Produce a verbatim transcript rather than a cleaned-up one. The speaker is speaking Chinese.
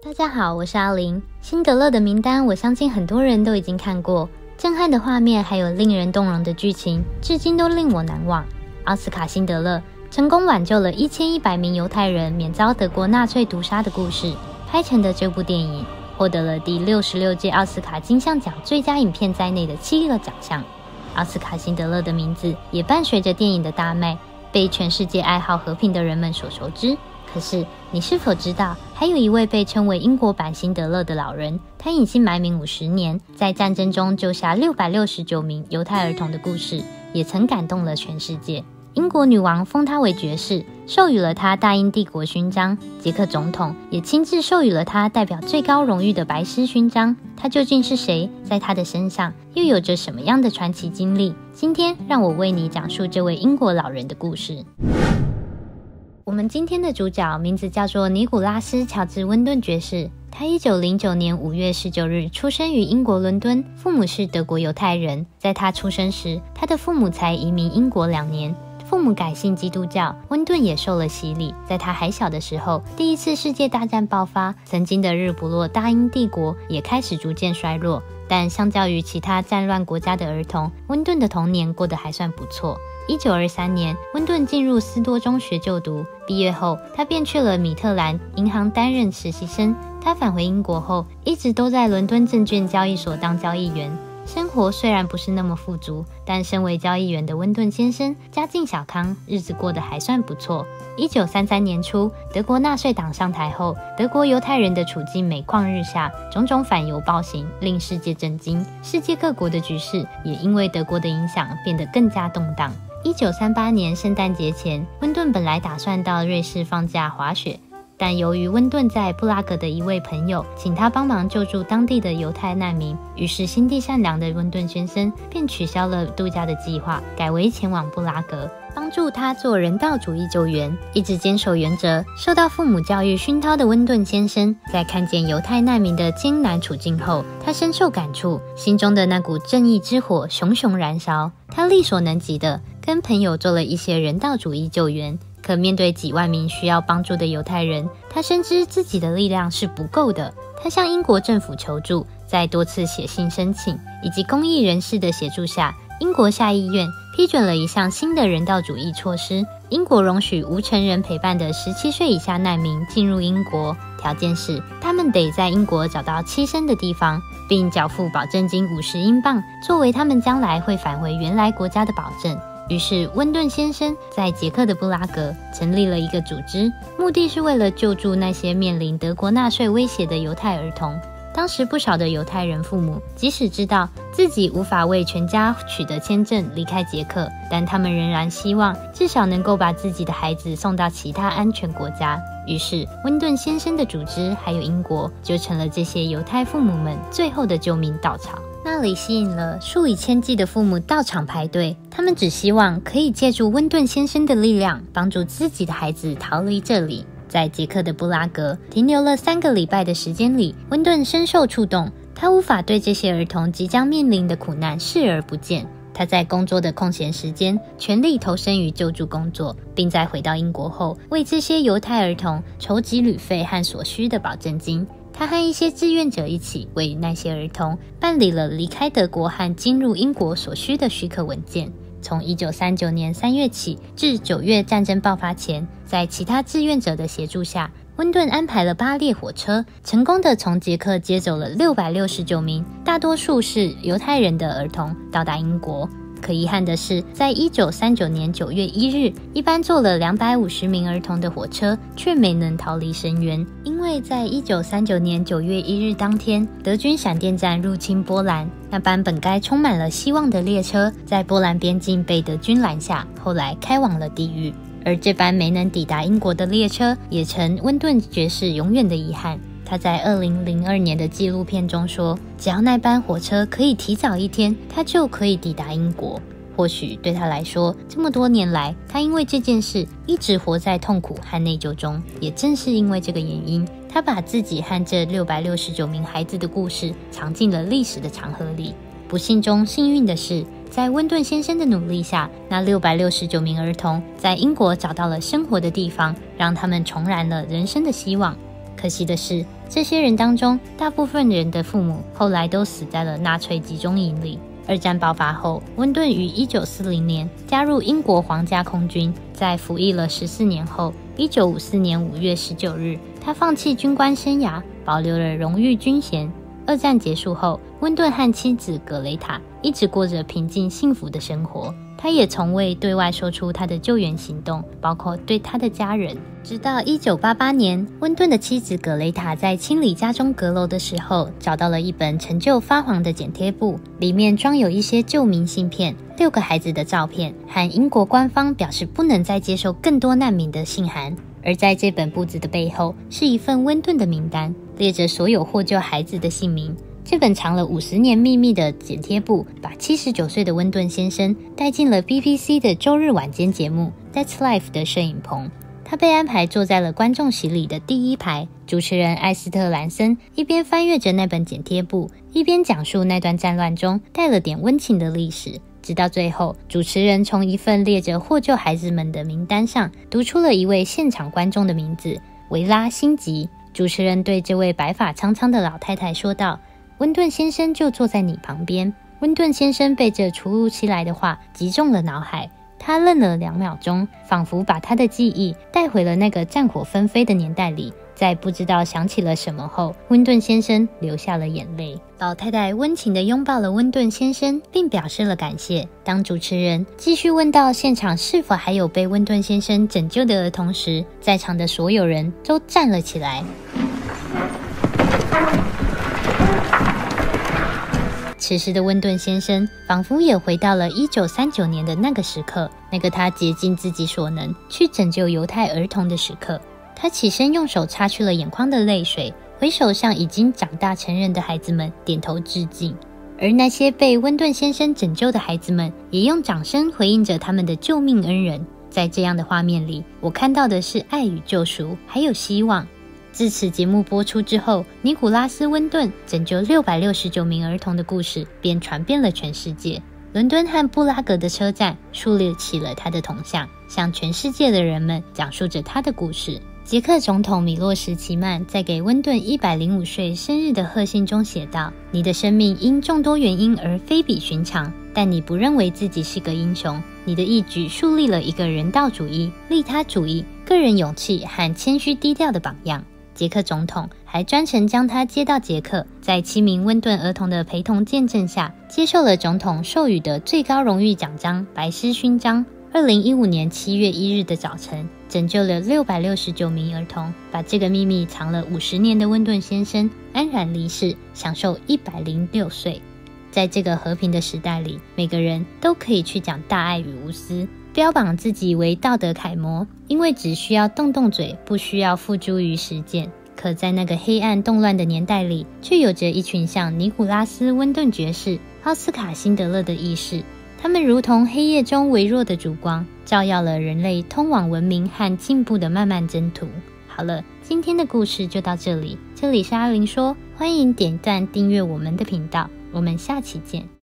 大家好，我是阿玲。辛德勒的名单，我相信很多人都已经看过，震撼的画面还有令人动容的剧情，至今都令我难忘。奥斯卡·辛德勒成功挽救了一千一百名犹太人免遭德国纳粹毒杀的故事，拍成的这部电影获得了第六十六届奥斯卡金像奖最佳影片在内的七个奖项。奥斯卡·辛德勒的名字也伴随着电影的大卖，被全世界爱好和平的人们所熟知。可是你是否知道，还有一位被称为英国版辛德勒的老人，他隐姓埋名五十年，在战争中救下六百六十九名犹太儿童的故事，也曾感动了全世界。英国女王封他为爵士，授予了他大英帝国勋章，捷克总统也亲自授予了他代表最高荣誉的白狮勋章。他究竟是谁？在他的身上又有着什么样的传奇经历？今天让我为你讲述这位英国老人的故事。我们今天的主角名字叫做尼古拉斯·乔治·温顿爵士。他一九零九年五月十九日出生于英国伦敦，父母是德国犹太人。在他出生时，他的父母才移民英国两年，父母改信基督教，温顿也受了洗礼。在他还小的时候，第一次世界大战爆发，曾经的日不落大英帝国也开始逐渐衰落。但相较于其他战乱国家的儿童，温顿的童年过得还算不错。一九二三年，温顿进入斯多中学就读，毕业后他便去了米特兰银行担任实习生。他返回英国后，一直都在伦敦证券交易所当交易员。生活虽然不是那么富足，但身为交易员的温顿先生家境小康，日子过得还算不错。一九三三年初，德国纳粹党上台后，德国犹太人的处境每况日下，种种反犹暴行令世界震惊，世界各国的局势也因为德国的影响变得更加动荡。一九三八年圣诞节前，温顿本来打算到瑞士放假滑雪，但由于温顿在布拉格的一位朋友请他帮忙救助当地的犹太难民，于是心地善良的温顿先生便取消了度假的计划，改为前往布拉格帮助他做人道主义救援。一直坚守原则，受到父母教育熏陶的温顿先生，在看见犹太难民的艰难处境后，他深受感触，心中的那股正义之火熊熊燃烧。他力所能及的跟朋友做了一些人道主义救援，可面对几万名需要帮助的犹太人，他深知自己的力量是不够的。他向英国政府求助，在多次写信申请以及公益人士的协助下，英国下议院批准了一项新的人道主义措施，英国容许无成人陪伴的十七岁以下难民进入英国，条件是他们得在英国找到栖身的地方，并缴付保证金五十英镑，作为他们将来会返回原来国家的保证。于是温顿先生在捷克的布拉格成立了一个组织，目的是为了救助那些面临德国纳粹威胁的犹太儿童。当时不少的犹太人父母即使知道自己无法为全家取得签证离开捷克，但他们仍然希望至少能够把自己的孩子送到其他安全国家。于是温顿先生的组织还有英国就成了这些犹太父母们最后的救命稻草。那里吸引了数以千计的父母到场排队，他们只希望可以借助温顿先生的力量，帮助自己的孩子逃离这里。在捷克的布拉格停留了三个礼拜的时间里，温顿深受触动，他无法对这些儿童即将面临的苦难视而不见。他在工作的空闲时间全力投身于救助工作，并在回到英国后为这些犹太儿童筹集旅费和所需的保证金。他和一些志愿者一起为那些儿童办理了离开德国和进入英国所需的许可文件。从一九三九年三月起至九月战争爆发前，在其他志愿者的协助下，温顿安排了八列火车，成功地从捷克接走了六百六十九名大多数是犹太人的儿童到达英国。可遗憾的是，在一九三九年九月一日，一班坐了两百五十名儿童的火车却没能逃离深渊，因为在一九三九年九月一日当天，德军闪电战入侵波兰，那班本该充满了希望的列车在波兰边境被德军拦下，后来开往了地狱。而这班没能抵达英国的列车也成温顿爵士永远的遗憾。他在二零零二年的纪录片中说，只要那班火车可以提早一天，他就可以抵达英国。或许对他来说，这么多年来，他因为这件事一直活在痛苦和内疚中。也正是因为这个原因，他把自己和这六百六十九名孩子的故事藏进了历史的长河里。不幸中幸运的是，在温顿先生的努力下，那六百六十九名儿童在英国找到了生活的地方，让他们重燃了人生的希望。可惜的是， 这些人当中，大部分人的父母后来都死在了纳粹集中营里。二战爆发后，温顿于一九四零年加入英国皇家空军，在服役了十四年后，一九五四年五月十九日，他放弃军官生涯，保留了荣誉军衔。二战结束后，温顿和妻子格雷塔一直过着平静幸福的生活。他也从未对外说出他的救援行动，包括对他的家人。直到一九八八年，温顿的妻子格雷塔在清理家中阁楼的时候，找到了一本陈旧发黄的剪贴簿，里面装有一些旧明信片、六个孩子的照片和英国官方表示不能再接受更多难民的信函。而在这本簿子的背后，是一份温顿的名单，列着所有获救孩子的姓名。这本藏了五十年秘密的剪贴簿，把七十九岁的温顿先生带进了 B B C 的周日晚间节目 That's Life 的摄影棚。他被安排坐在了观众席里的第一排，主持人艾斯特兰森一边翻阅着那本剪贴簿，一边讲述那段战乱中带了点温情的历史。直到最后，主持人从一份列着获救孩子们的名单上读出了一位现场观众的名字——维拉·辛吉。主持人对这位白发苍苍的老太太说道：“温顿先生就坐在你旁边。”温顿先生被这突如其来的话击中了脑海，他愣了两秒钟，仿佛把他的记忆带回了那个战火纷飞的年代里。在不知道想起了什么后，温顿先生流下了眼泪。老太太温情地拥抱了温顿先生，并表示了感谢。当主持人继续问到现场是否还有被温顿先生拯救的儿童时，在场的所有人都站了起来。此时的温顿先生仿佛也回到了一九三九年的那个时刻，那个他竭尽自己所能去拯救犹太儿童的时刻。他起身用手擦去了眼眶的泪水，回首向已经长大成人的孩子们点头致敬。而那些被温顿先生拯救的孩子们也用掌声回应着他们的救命恩人。在这样的画面里，我看到的是爱与救赎，还有希望。自此节目播出之后，尼古拉斯·温顿拯救六百六十九名儿童的故事便传遍了全世界。伦敦和布拉格的车站树立起了他的铜像，向全世界的人们讲述着他的故事。捷克总统米洛什奇曼在给温顿一百零五岁生日的贺信中写道：“你的生命因众多原因而非比寻常，但你不认为自己是个英雄。你的义举树立了一个人道主义、利他主义、个人勇气和谦虚低调的榜样。”捷克总统还专程将他接到捷克，在七名温顿儿童的陪同见证下，接受了总统授予的最高荣誉奖章白狮勋章。二零一五年七月一日的早晨，拯救了六百六十九名儿童，把这个秘密藏了五十年的温顿先生安然离世，享受一百零六岁。在这个和平的时代里，每个人都可以去讲大爱与无私，标榜自己为道德楷模，因为只需要动动嘴，不需要付诸于实践。可在那个黑暗动乱的年代里，却有着一群像尼古拉斯·温顿爵士、奥斯卡·辛德勒的义士，他们如同黑夜中微弱的烛光，照耀了人类通往文明和进步的漫漫征途。好了，今天的故事就到这里，这里是阿玲说，欢迎点赞订阅我们的频道，我们下期见。